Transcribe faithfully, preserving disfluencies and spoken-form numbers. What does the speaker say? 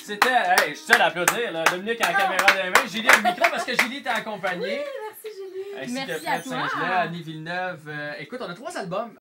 C'était, hey, je suis seul à applaudir, là. Dominique a la caméra dans les mains, Julie a le micro parce que Julie t'a accompagné. Oui, merci Julie. Ainsi Merci que à Fred toi. Saint-Gelais, Annie Villeneuve. Euh, écoute, on a trois albums.